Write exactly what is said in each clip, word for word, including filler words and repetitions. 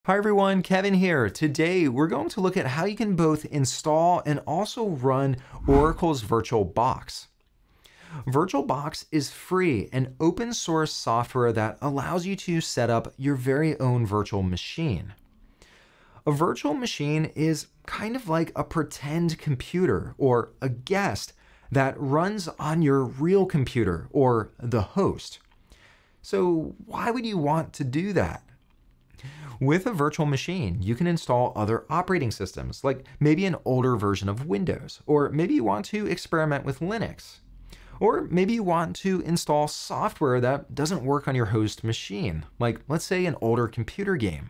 Hi everyone, Kevin here. Today we're going to look at how you can both install and also run Oracle's VirtualBox. VirtualBox is free and open source software that allows you to set up your very own virtual machine. A virtual machine is kind of like a pretend computer or a guest that runs on your real computer or the host. So why would you want to do that? With a virtual machine, you can install other operating systems, like maybe an older version of Windows, or maybe you want to experiment with Linux, or maybe you want to install software that doesn't work on your host machine, like let's say an older computer game.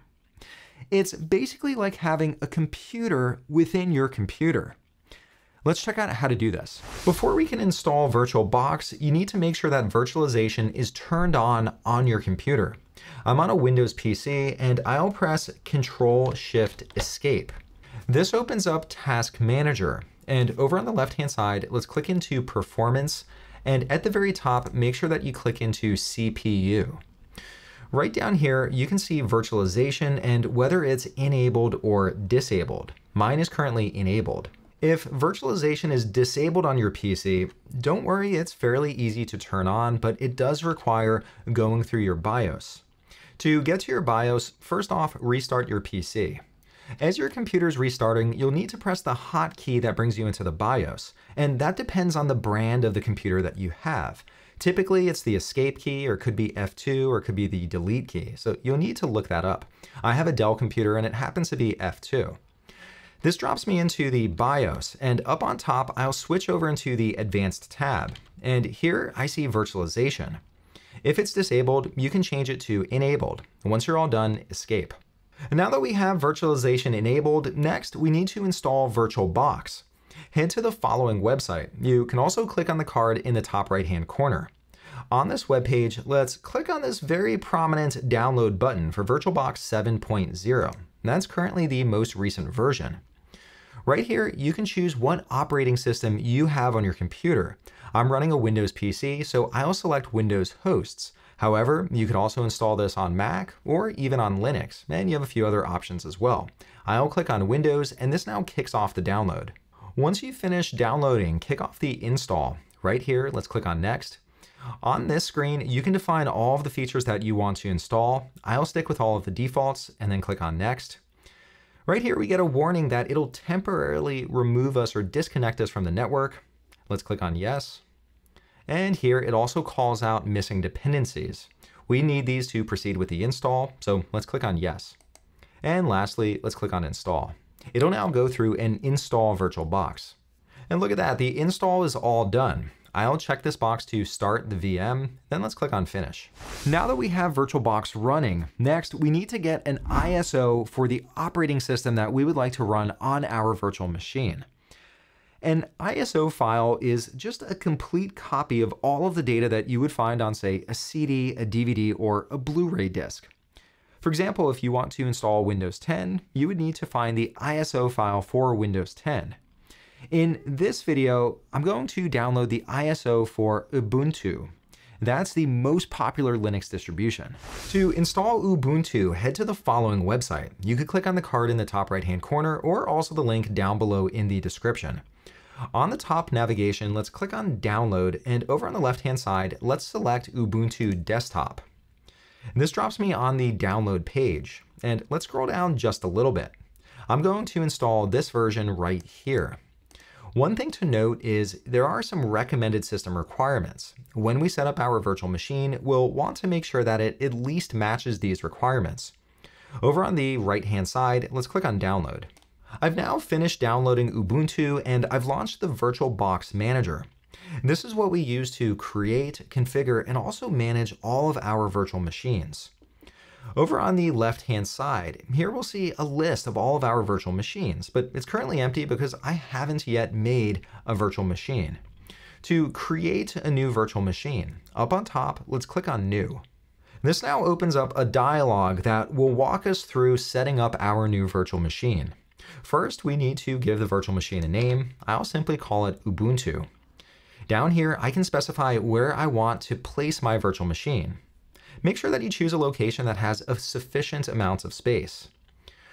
It's basically like having a computer within your computer. Let's check out how to do this. Before we can install VirtualBox, you need to make sure that virtualization is turned on on your computer. I'm on a Windows P C and I'll press Control Shift Escape. This opens up Task Manager, and over on the left hand side, let's click into Performance, and at the very top, make sure that you click into C P U. Right down here, you can see virtualization and whether it's enabled or disabled. Mine is currently enabled. If virtualization is disabled on your P C, don't worry, it's fairly easy to turn on, but it does require going through your BIOS. To get to your BIOS, first off, restart your P C. As your computer's restarting, you'll need to press the hotkey that brings you into the BIOS, and that depends on the brand of the computer that you have. Typically, it's the escape key, or it could be F two, or it could be the delete key, so you'll need to look that up. I have a Dell computer, and it happens to be F two. This drops me into the BIOS, and up on top, I'll switch over into the Advanced tab, and here I see virtualization. If it's disabled, you can change it to enabled. Once you're all done, escape. Now that we have virtualization enabled, next we need to install VirtualBox. Head to the following website. You can also click on the card in the top right-hand corner. On this webpage, let's click on this very prominent download button for VirtualBox seven point oh. That's currently the most recent version. Right here, you can choose what operating system you have on your computer. I'm running a Windows P C, so I'll select Windows hosts. However, you could also install this on Mac or even on Linux, and you have a few other options as well. I'll click on Windows, and this now kicks off the download. Once you finish downloading, kick off the install. Right here, let's click on Next. On this screen, you can define all of the features that you want to install. I'll stick with all of the defaults and then click on Next. Right here, we get a warning that it'll temporarily remove us or disconnect us from the network. Let's click on Yes. And here it also calls out missing dependencies. We need these to proceed with the install, so let's click on Yes. And lastly, let's click on Install. It'll now go through and install VirtualBox. And look at that, the install is all done. I'll check this box to start the V M, then let's click on Finish. Now that we have VirtualBox running, next we need to get an I S O for the operating system that we would like to run on our virtual machine. An I S O file is just a complete copy of all of the data that you would find on, say, a C D, a D V D, or a Blu-ray disc. For example, if you want to install Windows ten, you would need to find the I S O file for Windows ten. In this video, I'm going to download the I S O for Ubuntu. That's the most popular Linux distribution. To install Ubuntu, head to the following website. You could click on the card in the top right-hand corner or also the link down below in the description. On the top navigation, let's click on Download, and over on the left-hand side, let's select Ubuntu Desktop. This drops me on the download page, and let's scroll down just a little bit. I'm going to install this version right here. One thing to note is there are some recommended system requirements. When we set up our virtual machine, we'll want to make sure that it at least matches these requirements. Over on the right-hand side, let's click on Download. I've now finished downloading Ubuntu and I've launched the VirtualBox Manager. This is what we use to create, configure, and also manage all of our virtual machines. Over on the left-hand side, here we'll see a list of all of our virtual machines, but it's currently empty because I haven't yet made a virtual machine. To create a new virtual machine, up on top, let's click on New. This now opens up a dialog that will walk us through setting up our new virtual machine. First, we need to give the virtual machine a name. I'll simply call it Ubuntu. Down here, I can specify where I want to place my virtual machine. Make sure that you choose a location that has a sufficient amount of space.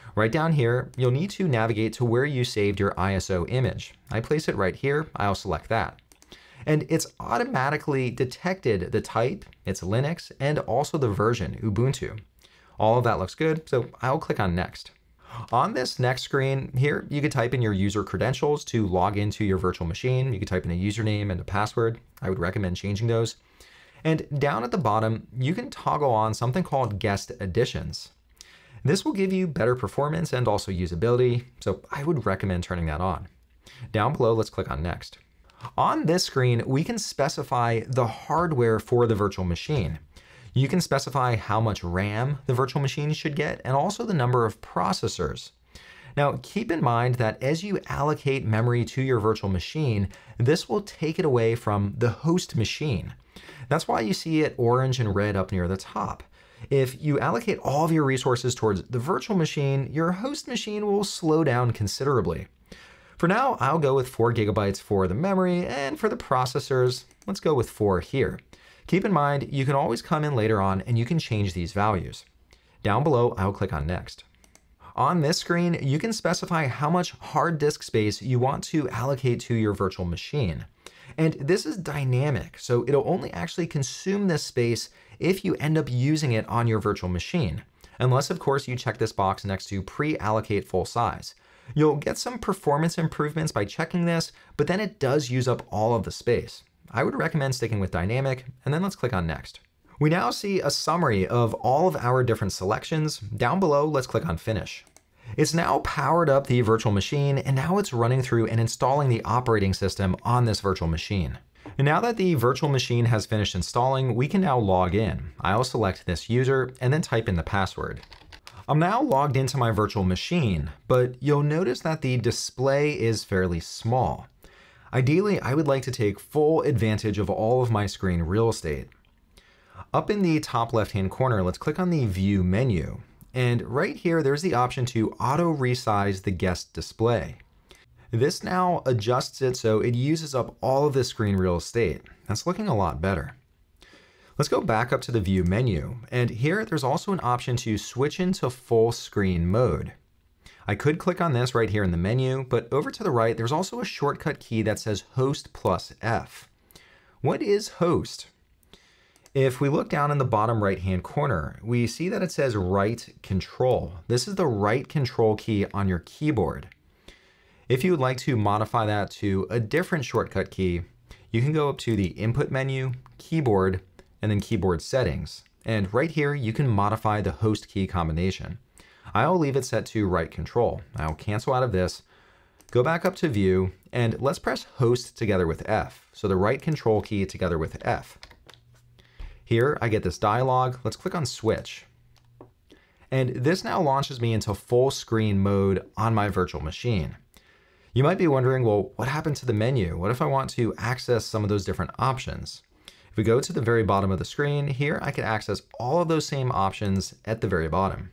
Right down here, you'll need to navigate to where you saved your I S O image. I place it right here, I'll select that. And it's automatically detected the type, it's Linux, and also the version, Ubuntu. All of that looks good, so I'll click on Next. On this next screen here, you could type in your user credentials to log into your virtual machine. You could type in a username and a password. I would recommend changing those. And down at the bottom, you can toggle on something called Guest Additions. This will give you better performance and also usability, so I would recommend turning that on. Down below, let's click on Next. On this screen, we can specify the hardware for the virtual machine. You can specify how much RAM the virtual machine should get and also the number of processors. Now, keep in mind that as you allocate memory to your virtual machine, this will take it away from the host machine. That's why you see it orange and red up near the top. If you allocate all of your resources towards the virtual machine, your host machine will slow down considerably. For now, I'll go with four gigabytes for the memory, and for the processors, let's go with four here. Keep in mind, you can always come in later on and you can change these values. Down below, I'll click on Next. On this screen, you can specify how much hard disk space you want to allocate to your virtual machine. And this is dynamic, so it'll only actually consume this space if you end up using it on your virtual machine. Unless, of course, you check this box next to pre-allocate full size. You'll get some performance improvements by checking this, but then it does use up all of the space. I would recommend sticking with dynamic, and then let's click on Next. We now see a summary of all of our different selections. Down below, let's click on Finish. It's now powered up the virtual machine, and now it's running through and installing the operating system on this virtual machine. And now that the virtual machine has finished installing, we can now log in. I'll select this user and then type in the password. I'm now logged into my virtual machine, but you'll notice that the display is fairly small. Ideally, I would like to take full advantage of all of my screen real estate. Up in the top left-hand corner, let's click on the View menu. And right here, there's the option to auto resize the guest display. This now adjusts it so it uses up all of the screen real estate. That's looking a lot better. Let's go back up to the View menu. And here, there's also an option to switch into full screen mode. I could click on this right here in the menu, but over to the right, there's also a shortcut key that says Host plus F. What is Host? If we look down in the bottom right-hand corner, we see that it says Right Control. This is the right control key on your keyboard. If you would like to modify that to a different shortcut key, you can go up to the Input menu, Keyboard, and then Keyboard Settings. And right here, you can modify the host key combination. I'll leave it set to Right Control. I'll cancel out of this, go back up to View, and let's press Host together with F. So the Right Control key together with F. Here, I get this dialog. Let's click on Switch. And this now launches me into full screen mode on my virtual machine. You might be wondering, well, what happened to the menu? What if I want to access some of those different options? If we go to the very bottom of the screen, here I can access all of those same options at the very bottom.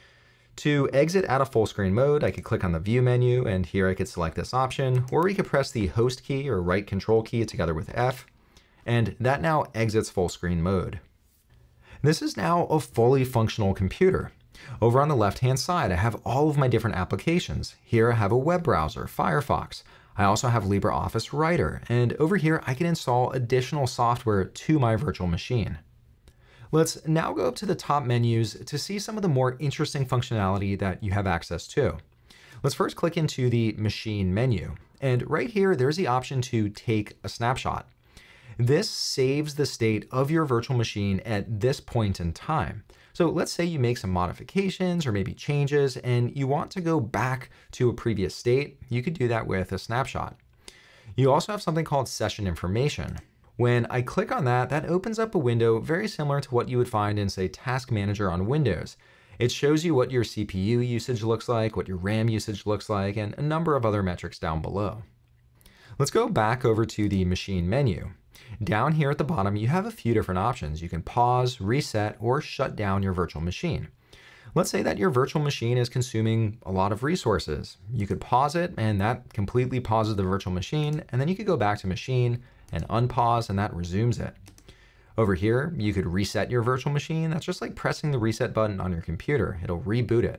To exit out of full screen mode, I could click on the View menu, and here I could select this option, or we could press the Host key or Right Control key together with F, and that now exits full screen mode. This is now a fully functional computer. Over on the left-hand side, I have all of my different applications. Here I have a web browser, Firefox. I also have LibreOffice Writer, and over here I can install additional software to my virtual machine. Let's now go up to the top menus to see some of the more interesting functionality that you have access to. Let's first click into the Machine menu, and right here there's the option to take a snapshot. This saves the state of your virtual machine at this point in time. So let's say you make some modifications or maybe changes and you want to go back to a previous state, you could do that with a snapshot. You also have something called Session Information. When I click on that, that opens up a window very similar to what you would find in, say, Task Manager on Windows. It shows you what your C P U usage looks like, what your RAM usage looks like, and a number of other metrics down below. Let's go back over to the Machine menu. Down here at the bottom, you have a few different options. You can pause, reset, or shut down your virtual machine. Let's say that your virtual machine is consuming a lot of resources. You could pause it, and that completely pauses the virtual machine, and then you could go back to Machine and unpause, and that resumes it. Over here, you could reset your virtual machine. That's just like pressing the reset button on your computer. It'll reboot it.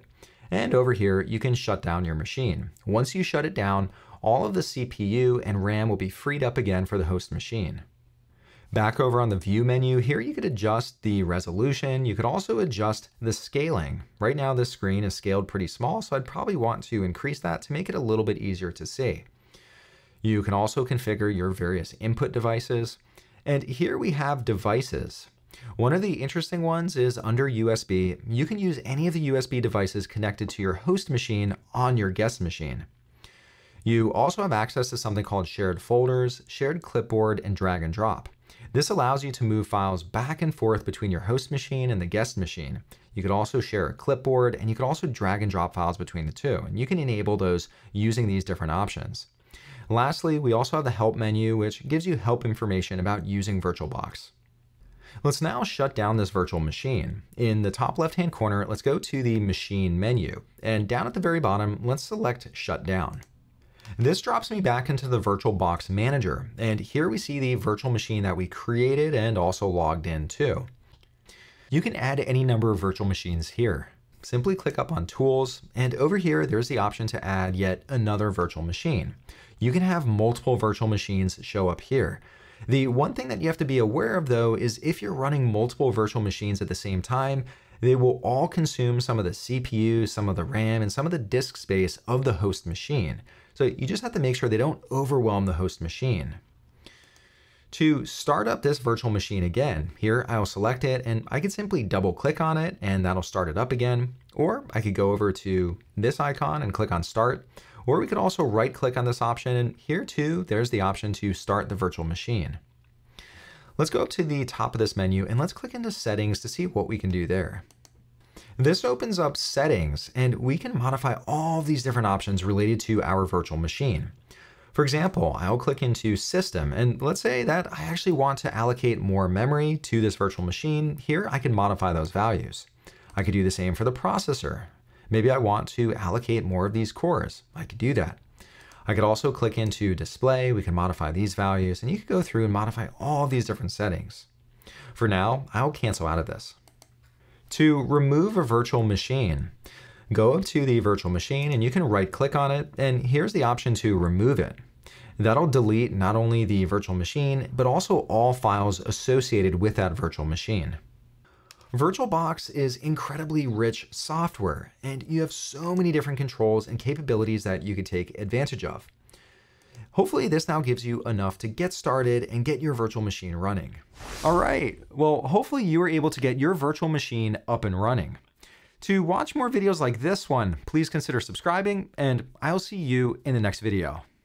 And over here, you can shut down your machine. Once you shut it down, all of the C P U and RAM will be freed up again for the host machine. Back over on the View menu, here you could adjust the resolution. You could also adjust the scaling. Right now, this screen is scaled pretty small, so I'd probably want to increase that to make it a little bit easier to see. You can also configure your various input devices. And here we have devices. One of the interesting ones is under U S B. You can use any of the U S B devices connected to your host machine on your guest machine. You also have access to something called shared folders, shared clipboard, and drag and drop. This allows you to move files back and forth between your host machine and the guest machine. You could also share a clipboard, and you could also drag and drop files between the two, and you can enable those using these different options. Lastly, we also have the Help menu, which gives you help information about using VirtualBox. Let's now shut down this virtual machine. In the top left-hand corner, let's go to the Machine menu, and down at the very bottom, let's select Shut Down. This drops me back into the VirtualBox Manager, and here we see the virtual machine that we created and also logged into. You can add any number of virtual machines here. Simply click up on Tools, and over here there's the option to add yet another virtual machine. You can have multiple virtual machines show up here. The one thing that you have to be aware of though is if you're running multiple virtual machines at the same time, they will all consume some of the C P U, some of the RAM, and some of the disk space of the host machine. So you just have to make sure they don't overwhelm the host machine. To start up this virtual machine again, here I'll select it and I can simply double click on it and that'll start it up again. Or I could go over to this icon and click on Start. Or we could also right click on this option, and here too, there's the option to start the virtual machine. Let's go up to the top of this menu and let's click into Settings to see what we can do there. This opens up Settings, and we can modify all these different options related to our virtual machine. For example, I'll click into System, and let's say that I actually want to allocate more memory to this virtual machine. Here I can modify those values. I could do the same for the processor. Maybe I want to allocate more of these cores. I could do that. I could also click into Display. We can modify these values, and you could go through and modify all these different settings. For now, I'll cancel out of this. To remove a virtual machine, go up to the virtual machine and you can right click on it, and here's the option to remove it. That'll delete not only the virtual machine, but also all files associated with that virtual machine. VirtualBox is incredibly rich software, and you have so many different controls and capabilities that you could take advantage of. Hopefully this now gives you enough to get started and get your virtual machine running. All right, well, hopefully you were able to get your virtual machine up and running. To watch more videos like this one, please consider subscribing, and I'll see you in the next video.